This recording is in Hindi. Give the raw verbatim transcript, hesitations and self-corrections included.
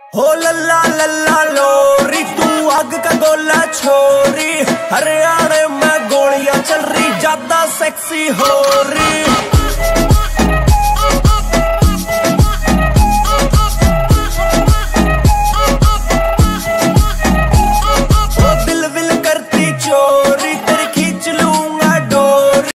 हो लल्ला लल्ला लोरी तू आग का गोला छोरी, हरियाणा में गोलियां चल रही, ज्यादा सेक्सी हो रही।